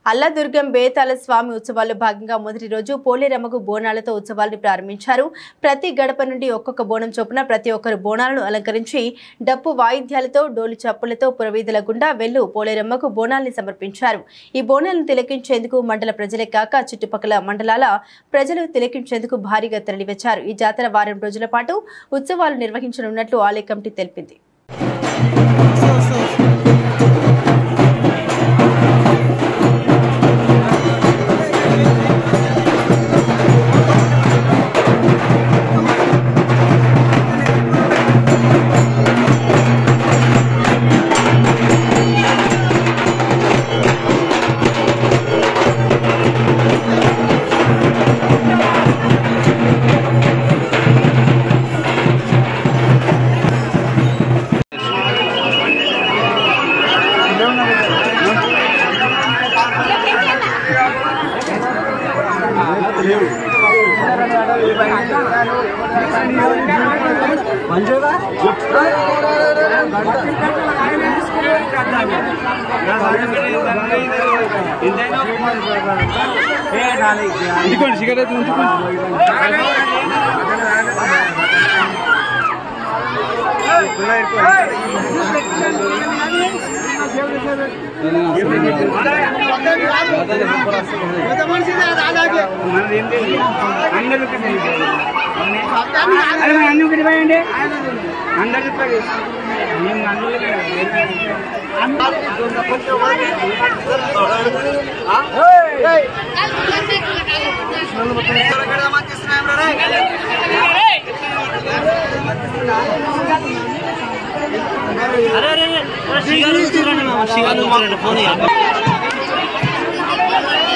అల్లదుర్గం బేతాళ స్వామి ఉత్సవాల్లో భాగంగా మొదటి రోజు పోలేరమ్మకు బోనాలతో ఉత్సవాలను ప్రారంభించారు. ప్రతి గడప నుండి ఒక్కొక్క బోనం చొప్పున ప్రతి ఒక్కరు బోనాలను అలంకరించి డప్పు వాయిద్యాలతో డోలు చప్పులతో పురవీధుల గుండా వెళ్ళు పోలేరమ్మకు బోనాల్ని సమర్పించారు. ఈ బోనాలను తిలకించేందుకు మండల ప్రజలే కాక చుట్టుపక్కల మండలాల ప్రజలు తిలకించేందుకు భారీగా తరలివచ్చారు. ఈ జాతర వారం రోజుల పాటు ఉత్సవాలు నిర్వహించనున్నట్లు ఆలయ కమిటీ తెలిపింది.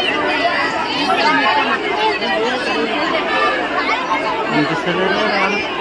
फोन